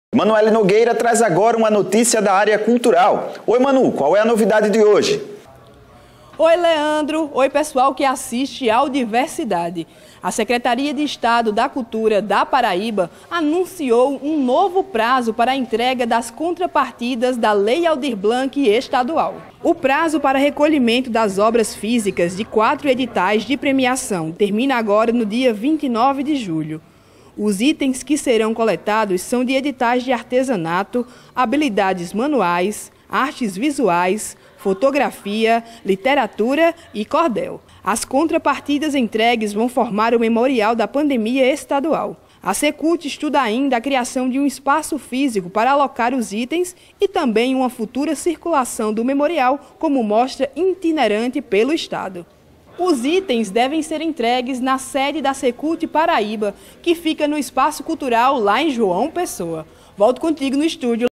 Manuele Nogueira traz agora uma notícia da área cultural. Oi, Manu, qual é a novidade de hoje? Oi, Leandro. Oi, pessoal que assiste ao Diversidade. A Secretaria de Estado da Cultura da Paraíba anunciou um novo prazo para a entrega das contrapartidas da Lei Aldir Blanc estadual. O prazo para recolhimento das obras físicas de 4 editais de premiação termina agora no dia 29 de julho. Os itens que serão coletados são de editais de artesanato, habilidades manuais, artes visuais, fotografia, literatura e cordel. As contrapartidas entregues vão formar o memorial da pandemia estadual. A Secult estuda ainda a criação de um espaço físico para alocar os itens e também uma futura circulação do memorial como mostra itinerante pelo estado. Os itens devem ser entregues na sede da Secult Paraíba, que fica no Espaço Cultural lá em João Pessoa. Volto contigo no estúdio.